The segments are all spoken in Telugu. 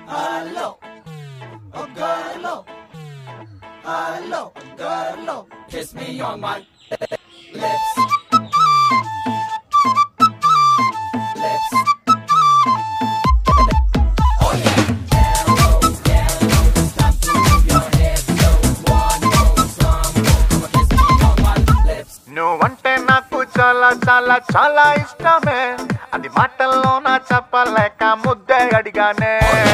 Hello, oh girl, hello, girl, kiss me on my lips. Lips. Oh yeah. Hello, it's time to move your hips. So one more song, come on, kiss me on my lips. నువ్వంటే నాకు చాలా చాలా చాలా ఇష్టమే, అది మాటల్లో నా చెప్పలేక ముద్దే అడిగానే.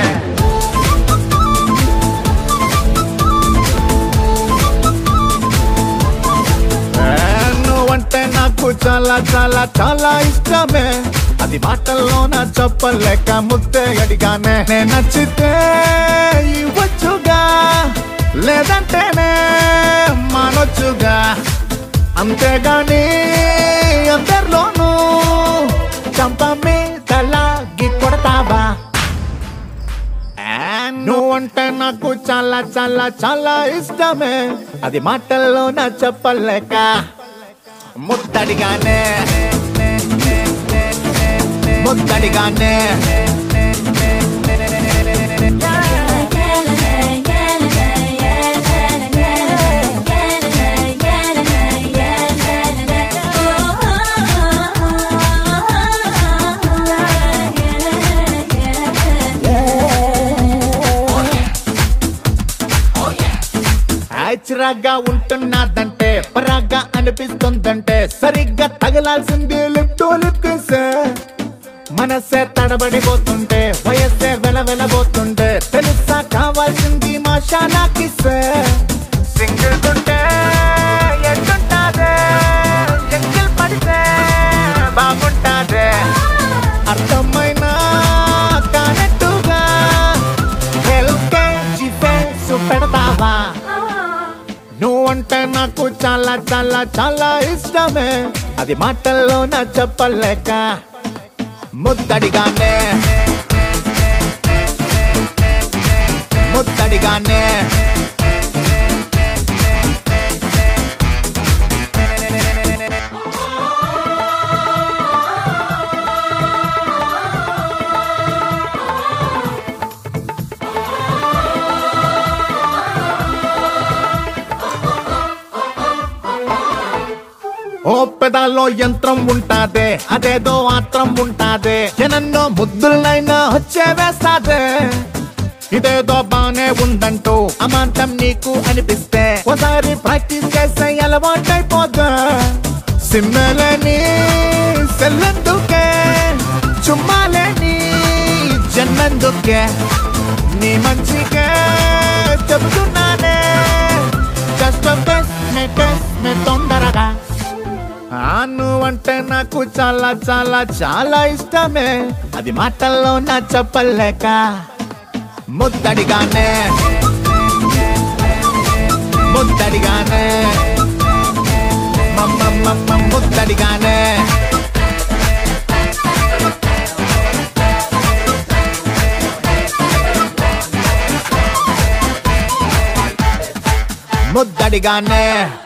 నువ్వంటే నాకు చాలా చాలా చాలా ఇష్టమే, అది మాటల్లో నా చెప్పలేక ముద్దే అడిగానే. నేను నచ్చితే ఇవ్వచ్చుగా, లేదంటేనే మానొచ్చుగా, అంతేగాని అందరిలోనూ చంప మీద లాగి కొడతావా? నువ్వంటే నాకు చాలా చాలా చాలా ఇష్టమే, అది మాటల్లో నా చెప్పలేక ముద్దడిగానే ముద్దడిగానే. చిరాగ్గా ఉంటున్నదంటే, పరాగ్గా అనిపిస్తుందంటే, సరిగ్గా తగలాల్సింది లిప్ టు లిప్ కిస్. మనసే తడబడిపోతుంటే, వయస్సే వెలవెలబోతుంటే, తెలుసా కావాల్సింది మా షానా కిస్. సింగిల్ ఉంటే ఎట్టుంటాదే, ఎంగిల్ పడితే బాగుంటాదే, అర్థమైనా కానట్టుగా ఎల్కేజీ ఫేసు పెడతావా? నువ్వంటే నాకు చాలా చాలా చాలా ఇష్టమే, అది మాటల్లో నా చెప్పలేక ముద్దడిగానే ముద్దడిగానే. ఓ పెదాల్లో యంత్రం ఉంటాదే, అదేదో ఆత్రం ఉంటాదే, ఎనన్నో ముద్దులైనా వచ్చే వేస్తాదే. ఇదేదో బానే ఉందంటూ అమాంతం నీకు అనిపిస్తే, ఒకసారి ప్రాక్టీస్ చేస్తే అలవాటైపోద్దా. సిమ్మలేని సెల్లందుకే, చుమ్మాలేని జన్నందుకే, నీ మంచిగా చెబుతున్నానే. కష్టం మే తొందరగా. నువ్వంటే నాకు చాలా చాలా చాలా ఇష్టమే, అది మాటల్లో నా చెప్పలేక ముద్దడిగానే ముద్దడిగానే ముద్దడిగానే. ముద్దడిగానే.